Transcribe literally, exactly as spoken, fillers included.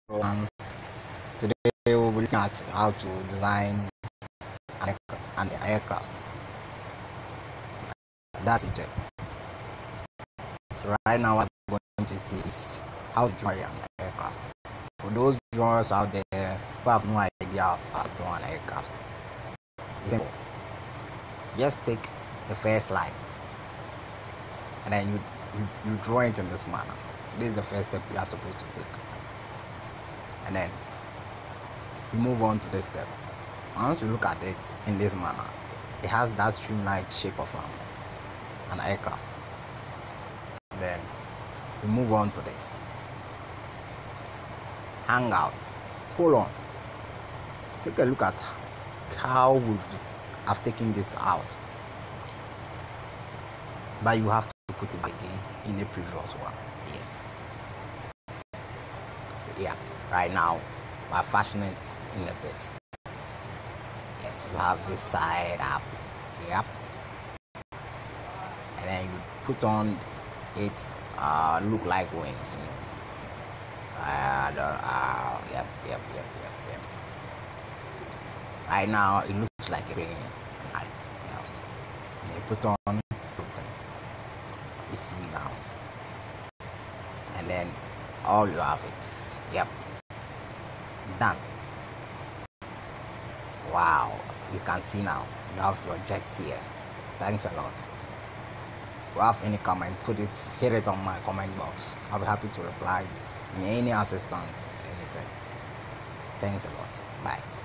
And today we'll be looking at how to design an, an aircraft. That's it. So right now what we're going to see is how to draw an aircraft. For those drawers out there who have no idea how to draw an aircraft, it's simple. Just take the first line and then you, you, you draw it in this manner. This is the first step you are supposed to take. And then you move on to this step. Once you look at it in this manner, it has that streamlined shape of um, an aircraft. Then you move on to this. Hang out. Hold on. Take a look at how we have taken this out. But you have to put it again in a previous one. Yes. Yeah. Right now, we're fashioning it in a bit. Yes, you have this side up. Yep. And then you put on it uh look like wings, you know. Uh, uh yep, yep, yep, yep, yep. Right now it looks like a plane. Right. Yeah. And you put on you see now. And then all you have it. Yep. Done. Wow. You can see now. You have your jets here. Thanks a lot. If you have any comment, put it, hit it on my comment box. I'll be happy to reply. Any assistance, anything. Thanks a lot. Bye.